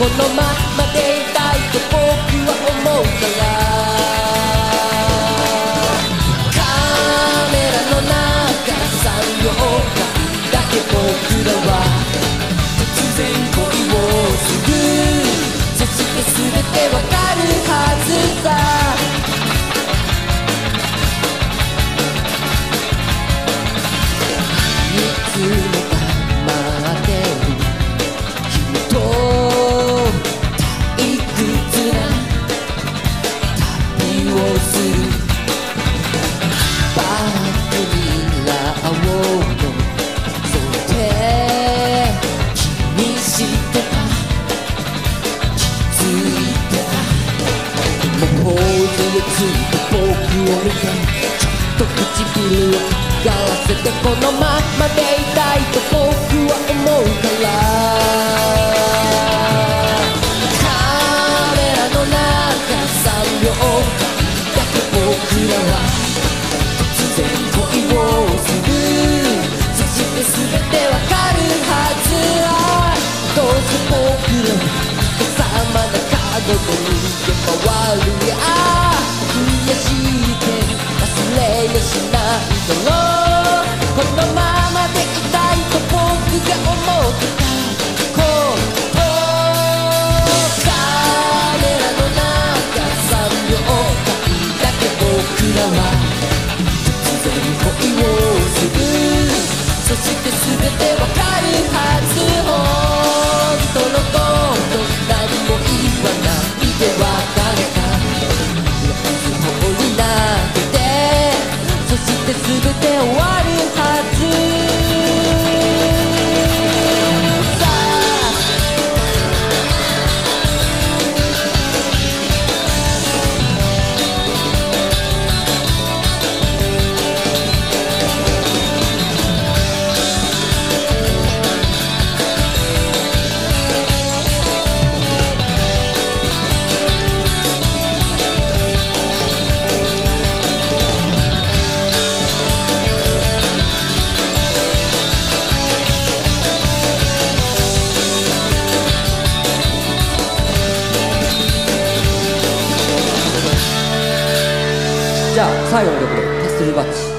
このままでいたいと僕は思うから、カメラの中3秒間だけ僕らは突然恋をする。そして全てわかるはずさ。いつも黙ってる君と退屈な旅をする。バックミラーを覗いて気にしてた、気づいてた。もうポーズをついて僕を見てちょっと唇を合わせて、このままでいたいと僕は思うから、カメラの中3秒間だけ僕らは突然恋をする。そして全てわかるはず。どうせ僕らは人様な角度に回るや、悔しいけど忘れやしないだろう。このままでいたいと僕が思ってたこと、カメラの中3秒間だけ僕らは突然恋をする。そして全てわかるはず。本当のこと何も言わないで別れた。方になってそして全て終わるはず。じゃあ最後の曲でパステルバッチ。